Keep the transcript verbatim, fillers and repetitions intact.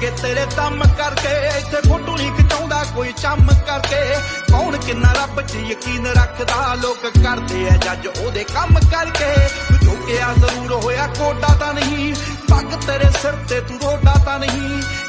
के तेरे दम करके, इत्थे फोटो नहीं खिचाउंदा कोई चम करके। कौन किन्ना रब च यकीन रखदा, लोग करदे ऐ जज ओदे कम करके। झुकिया जरूर होया कोडा तां नहीं, पग तेरे सिर ते तू रोडा तां नहीं।